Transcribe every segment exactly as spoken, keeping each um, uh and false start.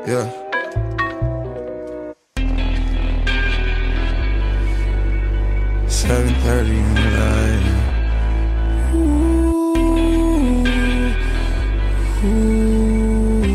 Yeah. seven thirty in the night. Ooh, ooh.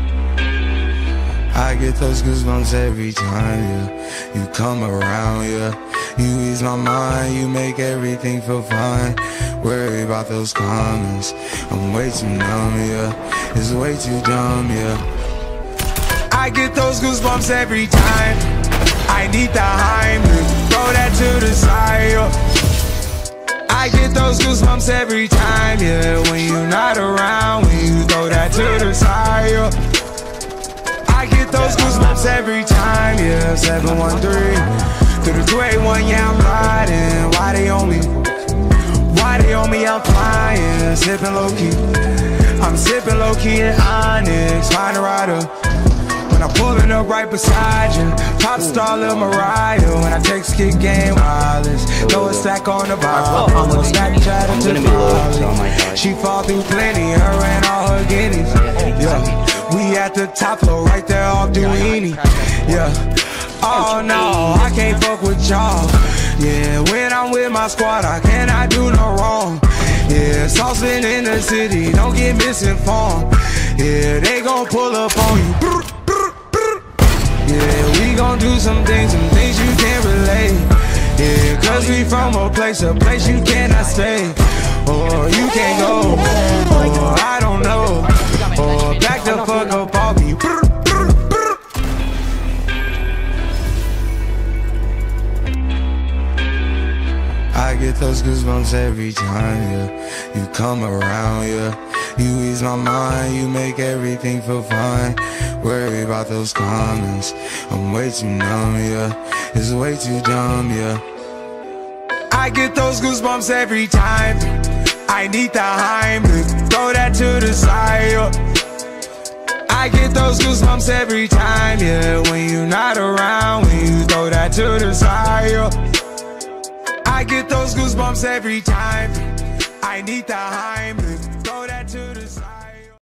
I get those goosebumps every time, yeah. You come around, yeah. You ease my mind, you make everything feel fine. Worry about those comments, I'm way too numb, yeah. It's way too dumb, yeah. I get those goosebumps every time. I need the Heimlich, throw that to the side, yeah. I get those goosebumps every time, yeah. When you're not around, when you throw that to the side, yeah. I get those goosebumps every time, yeah. seven one three through the two eight one, yeah, I'm riding. Why they on me? Why they on me? I'm flying, sipping low key. I'm sipping low key at Onyx, find a rider. When I'm pulling up right beside you, pop star Lil Mariah. When I text kick game wireless, throw a stack on the bar. No Snapchat until Molly. She fall through plenty, her and all her guineas. Yeah, we at the top floor, right there off Duini. Yeah. Oh no, I can't fuck with y'all. Yeah, when I'm with my squad, I cannot do no wrong. Yeah, saucepan in the city, don't get misinformed. Yeah, they gon' pull up on you. Yeah, we gon' do some things, some things you can't relate. Yeah, cause we from a place, a place you cannot stay. Or you can't go, or I don't know. Or back the fuck up off me. I get those goosebumps every time, yeah. You come around, yeah. You ease my mind, you make everything feel fine. Worry about those comments, I'm way too numb, yeah. It's way too dumb, yeah. I get those goosebumps every time. I need the Heimlich, throw that to the side, yeah. I get those goosebumps every time, yeah. When you're not around, when you throw that to the side, yeah. I get those goosebumps every time. I need the Heimlich.